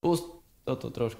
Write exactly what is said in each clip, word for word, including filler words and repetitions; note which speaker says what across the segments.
Speaker 1: Pust toto trošku.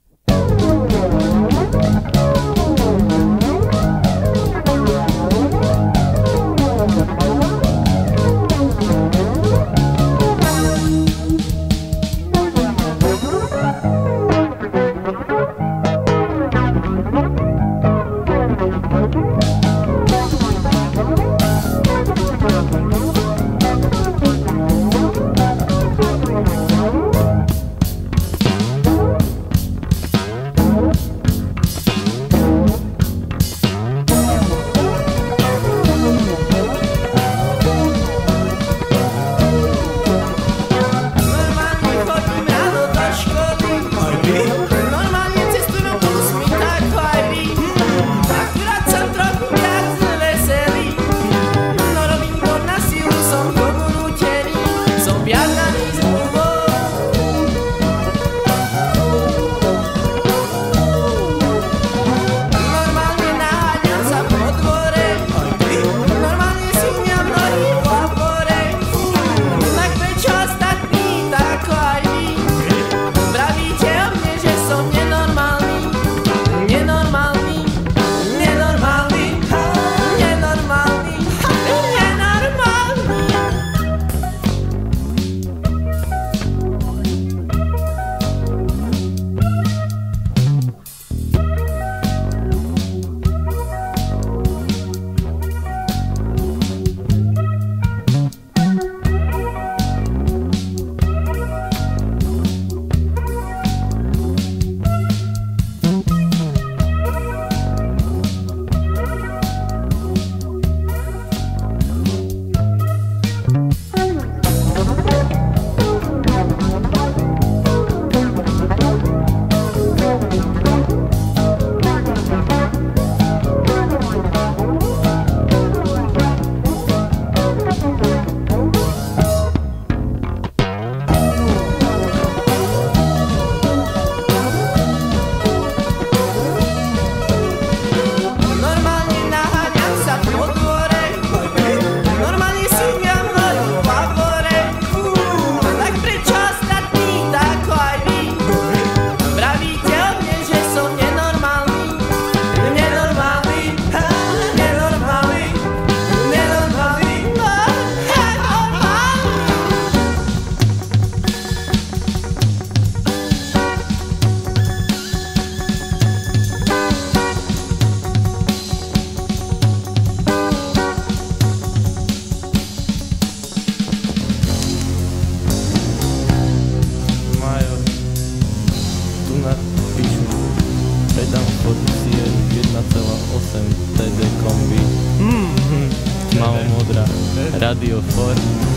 Speaker 1: Radio Ford,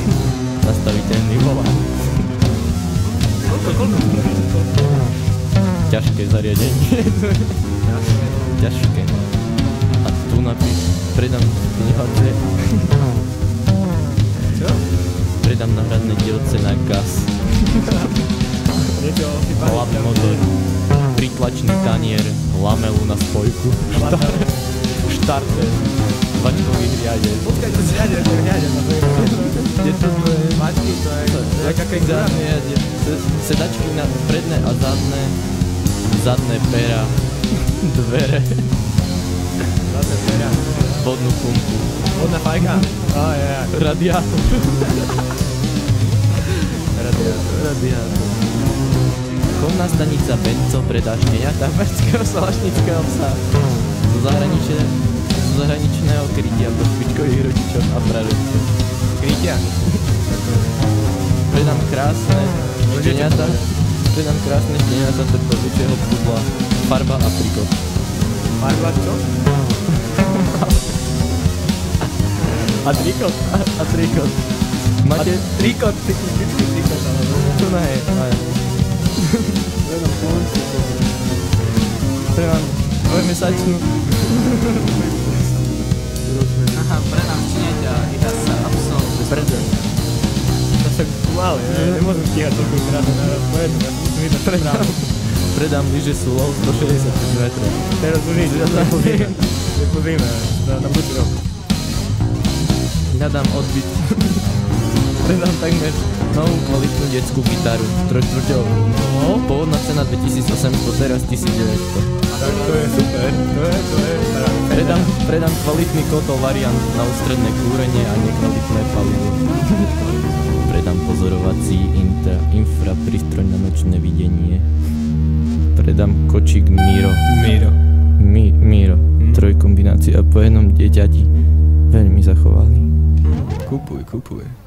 Speaker 1: nastaviteľný volán. Ťažké zariadenie. Ťažké. A tu napíš, predám knihace.
Speaker 2: Čo?
Speaker 1: Predám náhradné dielce na gas. Hlavný motor, pritlačný tanier, lamelu na spojku, štarter, vačkový hriadec.
Speaker 2: Počkaj, to si hriadec, to je hriadec.
Speaker 1: Je to tvoje
Speaker 2: vačky, to je taká kengura.
Speaker 1: Sedačky na predné a zadné, zadné pera, dvere,
Speaker 2: Zadné pera.
Speaker 1: vodnú pumpu,
Speaker 2: Vodná fajka. Á, je, je.
Speaker 1: radiátor.
Speaker 2: Radiátor.
Speaker 1: Radiátor. Chovná stanica Benco predá šteniatá perského salašnického psa. Zo zahraničného, zo zahraničného krytia pro špičkových rodičov a prarodičov.
Speaker 2: Krytia.
Speaker 1: Predám krásne šteniatá, predám krásne šteniatá trpozličieho pudla. Farba aprikot.
Speaker 2: Farba čo?
Speaker 1: A trikot, a, a trikot. Máte
Speaker 2: trikot, ty vždycky trikot, ale
Speaker 1: to ne, ne.
Speaker 2: predám polnicu.
Speaker 1: Predám dvojmesačnú.
Speaker 3: Aha, predám štieťa, iba sa absolvuje.
Speaker 1: Predám.
Speaker 2: To sa pomaly, nemôžem stíhať toľko krásne naraz pojednú, ja musím ísť na
Speaker 1: Predám. Predám lyže sú low stošesťdesiatpäť metrov.
Speaker 2: Teraz už nič, ja sa nepozrime. Nepozrime, na, na budúci rok.
Speaker 1: Hľadám odbyt. Predám takmer novú kvalitnú detskú gitaru, trojštvrťovú.
Speaker 2: No,
Speaker 1: Po cena dvetisícosemsto, teraz tisícdeväťsto.
Speaker 2: Tak to je super, to je, to je paráda.
Speaker 1: Predám, predám kvalitný kotol variant na ústredné kúrenie a nekvalitné palivo. Predám pozorovací intra, infraprístroj na nočné videnie. Predám kočík Miro.
Speaker 2: Miro.
Speaker 1: Mi, Miro. Hm? Trojkombinácia po jednom dieťati. Veľmi zachovali.
Speaker 2: Kupuj, kupuj.